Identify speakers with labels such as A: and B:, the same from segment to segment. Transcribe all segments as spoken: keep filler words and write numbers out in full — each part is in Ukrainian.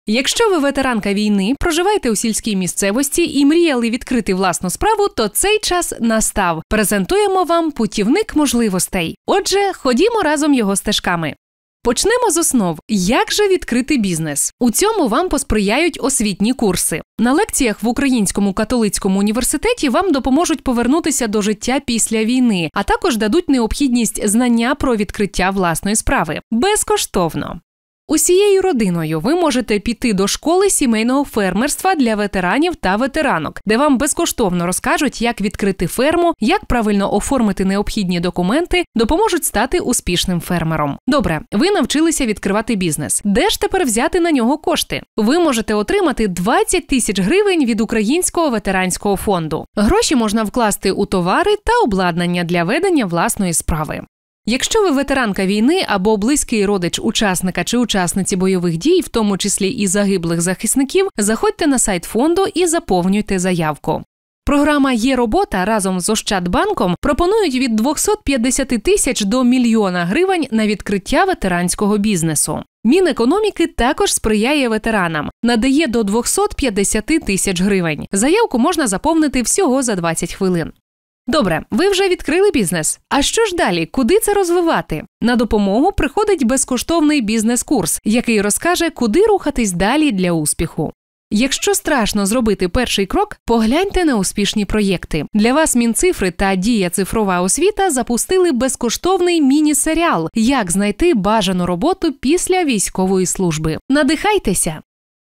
A: Якщо ви ветеранка війни, проживаєте у сільській місцевості і мріяли відкрити власну справу, то цей час настав. Презентуємо вам путівник можливостей. Отже, ходімо разом його стежками. Почнемо з основ. Як же відкрити бізнес? У цьому вам посприяють освітні курси. На лекціях в Українському католицькому університеті вам допоможуть повернутися до життя після війни, а також дадуть необхідність знання про відкриття власної справи. Безкоштовно. Усією родиною ви можете піти до школи сімейного фермерства для ветеранів та ветеранок, де вам безкоштовно розкажуть, як відкрити ферму, як правильно оформити необхідні документи, допоможуть стати успішним фермером. Добре, ви навчилися відкривати бізнес. Де ж тепер взяти на нього кошти? Ви можете отримати двадцять тисяч гривень від Українського ветеранського фонду. Гроші можна вкласти у товари та обладнання для ведення власної справи. Якщо ви ветеранка війни або близький родич учасника чи учасниці бойових дій, в тому числі і загиблих захисників, заходьте на сайт фонду і заповнюйте заявку. Програма «Є робота» разом з Ощадбанком пропонують від двохсот п'ятдесяти тисяч до мільйона гривень на відкриття ветеранського бізнесу. Мінекономіки також сприяє ветеранам, надає до двохсот п'ятдесяти тисяч гривень. Заявку можна заповнити всього за двадцять хвилин. Добре, ви вже відкрили бізнес. А що ж далі? Куди це розвивати? На допомогу приходить безкоштовний бізнес-курс, який розкаже, куди рухатись далі для успіху. Якщо страшно зробити перший крок, погляньте на успішні проєкти. Для вас Мінцифри та Дія цифрова освіта запустили безкоштовний міні-серіал «Як знайти бажану роботу після військової служби». Надихайтеся!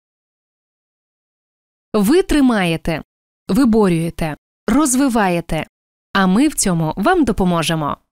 A: Ви тримаєте, виборюєте, розвиваєте. А ми в цьому вам допоможемо.